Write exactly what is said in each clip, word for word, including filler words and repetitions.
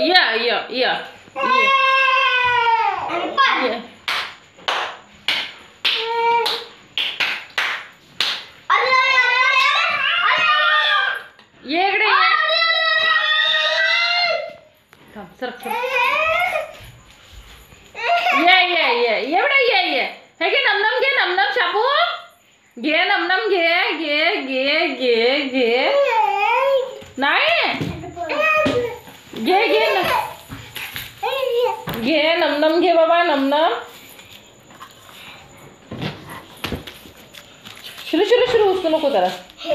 या या या ये इकडे थांब सरक ये ये ये एवढं ये ये हे घे नमनम घे नमनम शाबू घे नमनम घे घे घे घे घे नाही घे घे न घे नमनम घे बाबा नमनम शुरू शुरू शुरू उसको नको जरा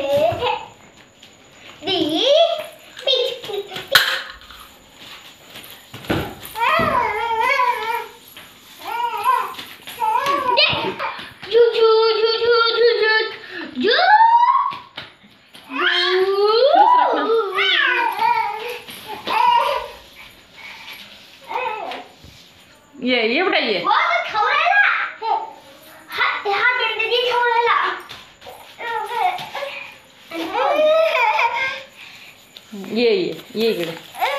ये एवढा ये ये ये ये इकडे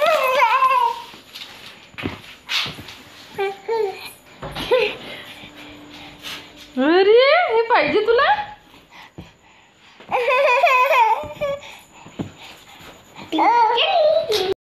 अरे हे पाहिजे तुला